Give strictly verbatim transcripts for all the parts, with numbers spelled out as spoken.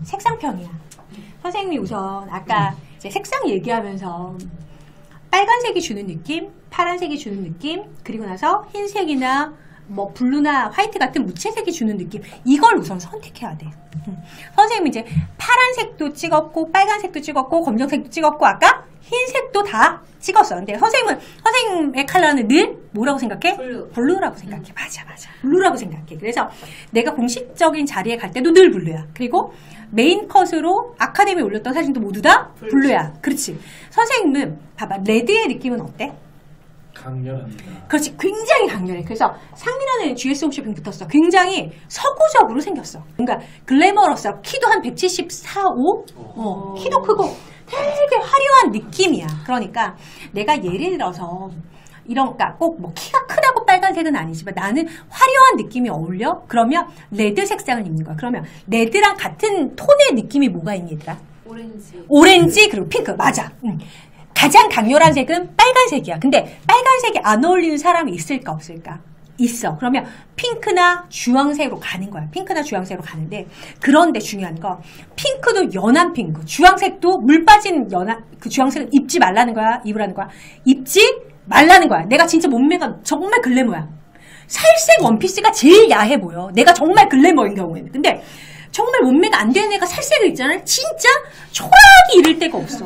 색상평이야. 선생님이 우선 아까 이제 색상 얘기하면서 빨간색이 주는 느낌, 파란색이 주는 느낌, 그리고 나서 흰색이나 뭐 블루나 화이트 같은 무채색이 주는 느낌, 이걸 우선 선택해야 돼. 음. 선생님은 이제 파란색도 찍었고 빨간색도 찍었고 검정색도 찍었고 아까 흰색도 다 찍었어. 근데 선생님은 선생님의 컬러는 늘 뭐라고 생각해? 블루. 블루라고 생각해. 음. 맞아 맞아. 블루라고 생각해. 그래서 내가 공식적인 자리에 갈 때도 늘 블루야. 그리고 메인 컷으로 아카데미에 올렸던 사진도 모두 다 블루. 블루야. 그렇지. 선생님은 봐봐. 레드의 느낌은 어때? 강렬합니다. 그렇지. 굉장히 강렬해. 그래서 상민아는 지에스 홈쇼핑 붙었어. 굉장히 서구적으로 생겼어. 뭔가 글래머러스. 키도 한 백칠십사, 오? 어, 키도 크고 되게 화려한 느낌이야. 그러니까 내가 예를 들어서 이런, 그러니까 꼭 뭐 키가 크다고 빨간색은 아니지만 나는 화려한 느낌이 어울려? 그러면 레드 색상을 입는 거야. 그러면 레드랑 같은 톤의 느낌이 뭐가 있니 얘들아? 오렌지. 오렌지 그리고 핑크. 맞아. 응. 가장 강렬한 색은 빨간색이야. 근데 빨간색이 안 어울리는 사람이 있을까 없을까? 있어. 그러면 핑크나 주황색으로 가는 거야. 핑크나 주황색으로 가는데 그런데 중요한 건 핑크도 연한 핑크, 주황색도 물 빠진 연한 그 주황색은 입지 말라는 거야. 입으라는 거야. 입지 말라는 거야. 내가 진짜 몸매가 정말 글래머야. 살색 원피스가 제일 야해 보여. 내가 정말 글래머인 경우에는. 근데 정말 몸매가 안 되는 애가 살색을 입잖아. 진짜 초라하게 이를 데가 없어.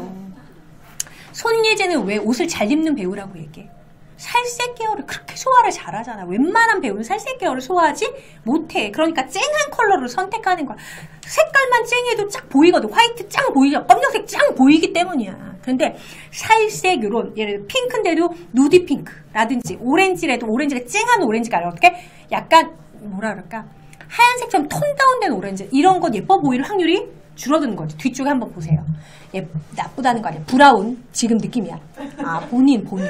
손예제는 왜 옷을 잘 입는 배우라고 얘기해? 살색 계열을 그렇게 소화를 잘하잖아. 웬만한 배우는 살색 계열을 소화하지 못해. 그러니까 쨍한 컬러를 선택하는 거야. 색깔만 쨍해도 쫙 보이거든. 화이트 짱 보이죠. 검정색 짱 보이기 때문이야. 그런데 살색 이런 예를 들어 핑크인데도 누디 핑크라든지 오렌지라도 오렌지가 쨍한 오렌지가 아니라 어떻게 약간 뭐라 그럴까 하얀색처럼 톤 다운된 오렌지 이런 건 예뻐 보일 확률이 줄어드는 거죠. 뒤쪽에 한번 보세요. 예, 나쁘다는 거 아니야. 브라운 지금 느낌이야. 아 본인 본인.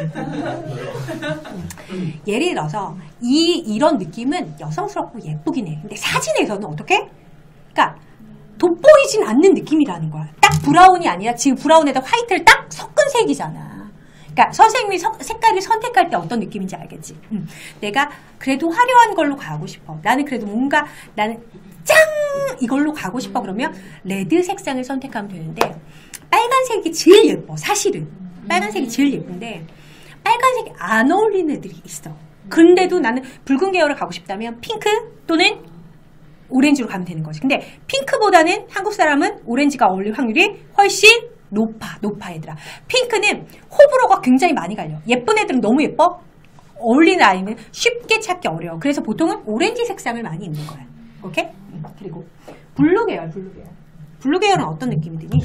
음. 예를 들어서 이 이런 느낌은 여성스럽고 예쁘긴 해. 근데 사진에서는 어떻게? 그러니까 돋보이진 않는 느낌이라는 거야. 딱 브라운이 아니라 지금 브라운에다 화이트를 딱 섞은 색이잖아. 그러니까 선생님이 서, 색깔을 선택할 때 어떤 느낌인지 알겠지. 음. 내가 그래도 화려한 걸로 가고 싶어. 나는 그래도 뭔가 나는 짱! 이걸로 가고 싶어. 그러면 레드 색상을 선택하면 되는데 빨간색이 제일 예뻐. 사실은 빨간색이 제일 예쁜데 빨간색이 안 어울리는 애들이 있어. 근데도 나는 붉은 계열을 가고 싶다면 핑크 또는 오렌지로 가면 되는 거지. 근데 핑크보다는 한국 사람은 오렌지가 어울릴 확률이 훨씬 높아. 높아 얘들아. 핑크는 호불호가 굉장히 많이 갈려. 예쁜 애들은 너무 예뻐. 어울리는 아이는 쉽게 찾기 어려워. 그래서 보통은 오렌지 색상을 많이 입는 거야. 오케이? 음, 그리고 블루 계열, 블루 계열. 블루 계열은 어떤 느낌이 드니?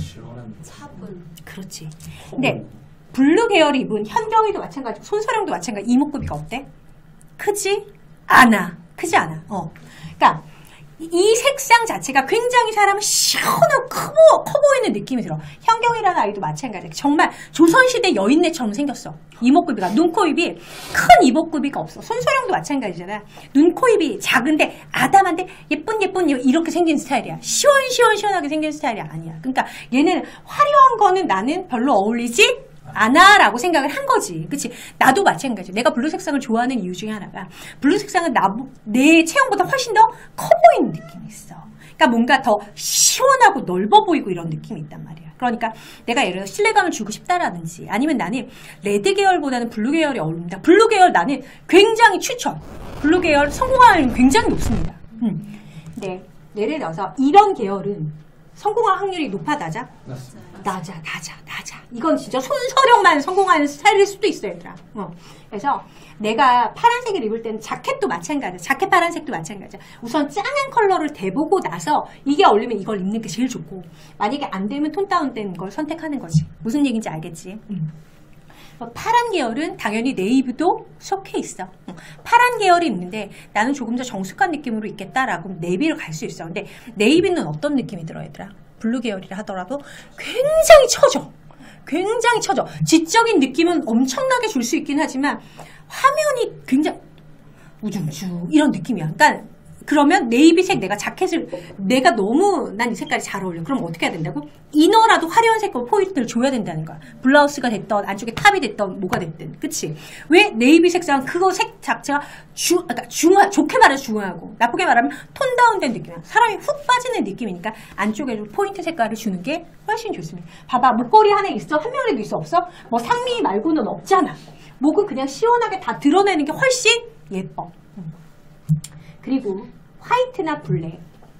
차분. 그렇지. 근데 블루 계열 입은 현경이도 마찬가지고 손서령도 마찬가지. 이목구비가 어때? 크지 않아. 크지 않아. 어. 그러니까 이 색상 자체가 굉장히 사람은 시원하고 커, 커 보이는 느낌이 들어. 현경이라는 아이도 마찬가지야. 정말 조선시대 여인네처럼 생겼어. 이목구비가. 눈, 코, 입이 큰 이목구비가 없어. 손소령도 마찬가지잖아. 눈, 코, 입이 작은데 아담한데 예쁜 예쁜 이렇게 생긴 스타일이야. 시원시원시원하게 생긴 스타일이 아니야. 그러니까 얘는 화려한 거는 나는 별로 어울리지 않아 라고 생각을 한 거지. 그치? 나도 마찬가지. 내가 블루 색상을 좋아하는 이유 중에 하나가 블루 색상은 나, 내 체형보다 훨씬 더 커 보이는 느낌이 있어. 그러니까 뭔가 더 시원하고 넓어 보이고 이런 느낌이 있단 말이야. 그러니까 내가 예를 들어 신뢰감을 주고 싶다라든지 아니면 나는 레드 계열보다는 블루 계열이 어울린다. 블루 계열 나는 굉장히 추천. 블루 계열 성공할 확률이 굉장히 높습니다. 음. 네. 예를 들어서 이런 계열은 성공할 확률이 높아 낮아? 맞습니다. 낮아, 낮아, 낮아. 이건 진짜 손서령만 성공하는 스타일일 수도 있어, 얘들아. 어. 그래서 내가 파란색을 입을 때는 자켓도 마찬가지야. 자켓 파란색도 마찬가지야. 우선 짱한 컬러를 대보고 나서 이게 어울리면 이걸 입는 게 제일 좋고 만약에 안 되면 톤 다운된 걸 선택하는 거지. 무슨 얘기인지 알겠지? 음. 파란 계열은 당연히 네이비도 속해 있어. 파란 계열이 있는데 나는 조금 더 정숙한 느낌으로 입겠다라고 네이비를 갈 수 있어. 근데 네이비는 어떤 느낌이 들어 얘들아? 블루 계열이라 하더라도 굉장히 처져. 굉장히 처져. 지적인 느낌은 엄청나게 줄 수 있긴 하지만 화면이 굉장히 우중충 이런 느낌이야. 그러니까 그러면 네이비색 내가 자켓을 내가 너무 난 이 색깔이 잘 어울려. 그럼 어떻게 해야 된다고? 이너라도 화려한 색깔 포인트를 줘야 된다는 거야. 블라우스가 됐던 안쪽에 탑이 됐던 뭐가 됐든. 그치? 왜 네이비 색상 그거 색 자체가 주, 그러니까 중하, 좋게 말해서 중요하고 나쁘게 말하면 톤 다운된 느낌이야. 사람이 훅 빠지는 느낌이니까 안쪽에 좀 포인트 색깔을 주는 게 훨씬 좋습니다. 봐봐. 목걸이 하나 있어? 한 명이라도 있어? 없어? 뭐 상미 말고는 없잖아. 목은 그냥 시원하게 다 드러내는 게 훨씬 예뻐. 그리고 화이트나 블랙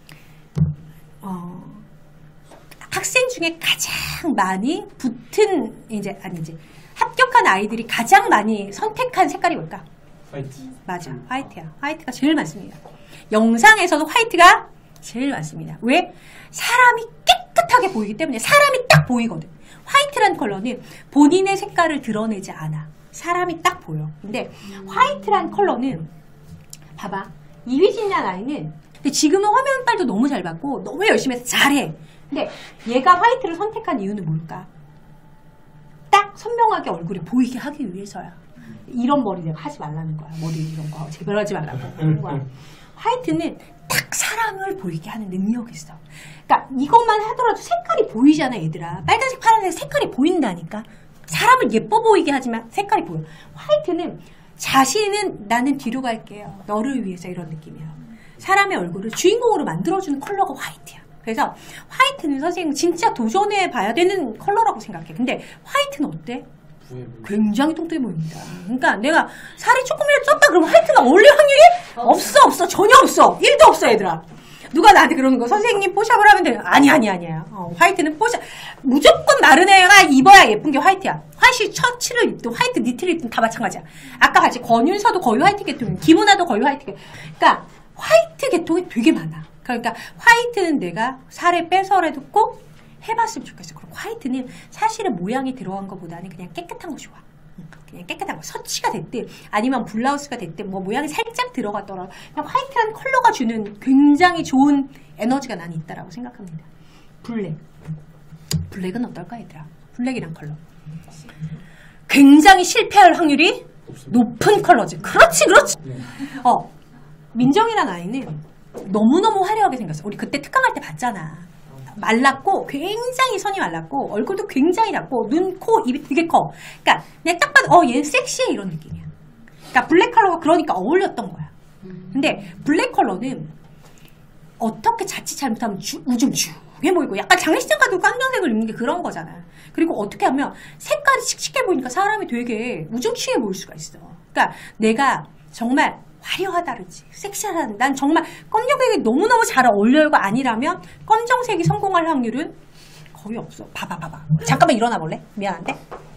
어, 학생 중에 가장 많이 붙은 이제 아니지 합격한 아이들이 가장 많이 선택한 색깔이 뭘까? 화이트. 맞아, 화이트야. 화이트가 제일 많습니다. 영상에서도 화이트가 제일 많습니다. 왜? 사람이 깨끗하게 보이기 때문에 사람이 딱 보이거든. 화이트란 컬러는 본인의 색깔을 드러내지 않아. 사람이 딱 보여. 근데 화이트란 컬러는 봐봐. 이휘진이라는 아이는 근데 지금은 화면빨도 너무 잘 받고 너무 열심히 해서 잘해. 근데 얘가 화이트를 선택한 이유는 뭘까? 딱 선명하게 얼굴이 보이게 하기 위해서야. 이런 머리 내가 하지 말라는 거야. 머리 이런 거 제발 하지 말라고 하는 거야. 화이트는 딱 사람을 보이게 하는 능력이 있어. 그러니까 이것만 하더라도 색깔이 보이잖아 얘들아. 빨간색 파란색 색깔이 보인다니까. 사람을 예뻐 보이게 하지만 색깔이 보여. 화이트는 자신은 나는 뒤로 갈게요. 너를 위해서 이런 느낌이야. 사람의 얼굴을 주인공으로 만들어주는 컬러가 화이트야. 그래서 화이트는 선생님 진짜 도전해 봐야 되는 컬러라고 생각해. 근데 화이트는 어때? 굉장히 뚱뚱해 보입니다. 그러니까 내가 살이 조금이라도 쪘다 그러면 화이트가 어울릴 확률이 없어 없어 전혀 없어. 일도 없어 얘들아. 누가 나한테 그러는 거 선생님 뽀샵을 하면 돼요. 아니 아니 아니야. 어, 화이트는 뽀샵 무조건 마른 애가 입어야 예쁜 게 화이트야. 화이트 셔츠를 입든 화이트 니트를 입든 다 마찬가지야. 아까 같이 권윤서도 거의 화이트 계통이고 김은아도 거의 화이트 계통. 그러니까 화이트 계통이 되게 많아. 그러니까 화이트는 내가 살을 빼서라도 꼭 해봤으면 좋겠어. 그리고 화이트는 사실은 모양이 들어간 것보다는 그냥 깨끗한 거 좋아. 그냥 깨끗한 거. 서치가 됐든 아니면 블라우스가 됐든 뭐 모양이 살짝 들어갔더라도 그냥 화이트라는 컬러가 주는 굉장히 좋은 에너지가 난 있다라고 생각합니다. 블랙. 블랙은 어떨까 얘들아? 블랙이란 컬러. 굉장히 실패할 확률이 높은 컬러지. 그렇지 그렇지. 어 민정이란 아이는 너무너무 화려하게 생겼어. 우리 그때 특강할 때 봤잖아. 말랐고 굉장히 선이 말랐고 얼굴도 굉장히 작고 눈, 코, 입이 되게 커. 그러니까 내가 딱 봐도 어 얘 섹시해 이런 느낌이야. 그러니까 블랙 컬러가 그러니까 어울렸던 거야. 근데 블랙 컬러는 어떻게 자칫 잘못하면 주, 우중충해 보이고 약간 장례식장 가도 깜장색을 입는 게 그런 거잖아. 그리고 어떻게 하면 색깔이 칙칙해 보이니까 사람이 되게 우중충해 보일 수가 있어. 그러니까 내가 정말 화려하다르지 섹시하다는 난 정말 검정색이 너무너무 잘 어울려요가 아니라면 검정색이 성공할 확률은 거의 없어. 봐봐 봐봐 잠깐만 일어나 볼래? 미안한데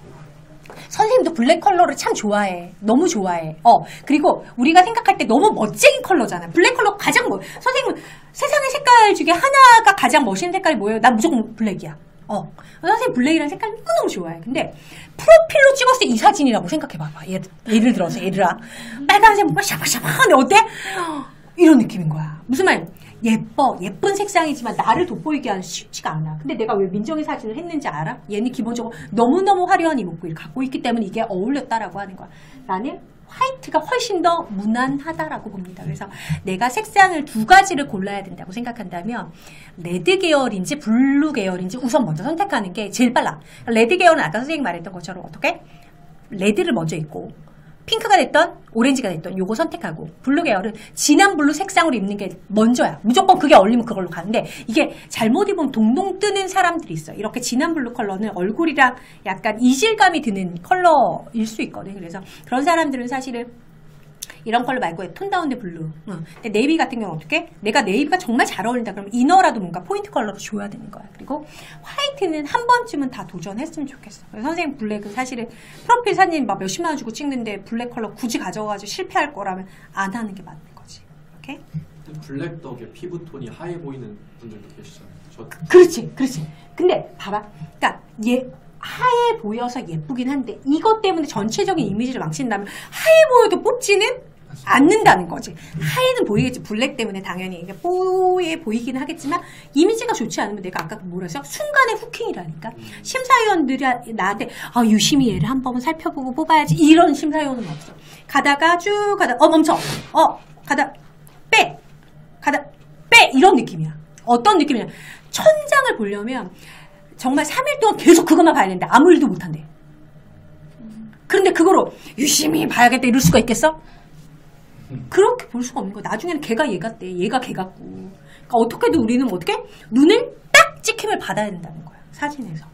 선생님도 블랙 컬러를 참 좋아해. 너무 좋아해. 어 그리고 우리가 생각할 때 너무 멋쟁이 컬러잖아. 블랙 컬러 가장 뭐 선생님은 세상의 색깔 중에 하나가 가장 멋있는 색깔이 뭐예요? 난 무조건 블랙이야. 어 선생님 블랙이라는 색깔 너무너무 좋아해. 근데 프로필로 찍었을 때 이 사진이라고 생각해봐봐. 예를, 예를 들어서 얘들아 빨간색 뭔가 샤바샤바한데 어때? 이런 느낌인 거야. 무슨 말? 예뻐 예쁜 색상이지만 나를 돋보이게 하는 쉽지가 않아. 근데 내가 왜 민정이 사진을 했는지 알아? 얘는 기본적으로 너무너무 화려한 이목구비를 갖고 있기 때문에 이게 어울렸다라고 하는 거야. 나는 화이트가 훨씬 더 무난하다라고 봅니다. 그래서 내가 색상을 두 가지를 골라야 된다고 생각한다면 레드 계열인지 블루 계열인지 우선 먼저 선택하는 게 제일 빨라. 레드 계열은 아까 선생님이 말했던 것처럼 어떻게? 레드를 먼저 입고 핑크가 됐던 오렌지가 됐던 요거 선택하고 블루 계열은 진한 블루 색상으로 입는 게 먼저야. 무조건 그게 어울리면 그걸로 가는데 이게 잘못 입으면 동동 뜨는 사람들이 있어. 이렇게 진한 블루 컬러는 얼굴이랑 약간 이질감이 드는 컬러일 수 있거든. 그래서 그런 사람들은 사실은 이런 컬러 말고 톤 다운된 블루. 응. 근데 네이비 같은 경우는 어떻게? 내가 네이비가 정말 잘 어울린다 그러면 이너라도 뭔가 포인트 컬러로 줘야 되는 거야. 그리고 화이트는 한 번쯤은 다 도전했으면 좋겠어. 그래서 선생님 블랙은 사실은 프로필 사진 막 몇십만 원 주고 찍는데 블랙 컬러 굳이 가져가지고 실패할 거라면 안 하는 게 맞는 거지. 오케이? 블랙 덕에 피부톤이 하얘 보이는 분들도 계시잖아요. 저... 그렇지, 그렇지. 근데 봐봐. 그러니까 얘 하얘 보여서 예쁘긴 한데 이것 때문에 전체적인 이미지를 망친다면 하얘 보여도 뽑지는 않는다는 거지. 하얘는 보이겠지. 블랙 때문에 당연히 이게 뽀얘 보이긴 하겠지만 이미지가 좋지 않으면 내가 아까 뭐라 했어? 순간의 후킹이라니까. 심사위원들이 나한테 아 유심히 얘를 한 번은 살펴보고 뽑아야지 이런 심사위원은 없어. 가다가 쭉 가다 어 멈춰. 어 가다 빼. 이런 느낌이야. 어떤 느낌이냐. 천장을 보려면 정말 삼 일 동안 계속 그것만 봐야 되는데 아무 일도 못한대. 그런데 그거로 유심히 봐야겠다 이럴 수가 있겠어? 그렇게 볼 수가 없는 거야. 나중에는 걔가 얘 같대. 얘가 걔 같고. 그러니까 어떻게든 우리는 어떻게? 눈을 딱 찍힘을 받아야 된다는 거야. 사진에서.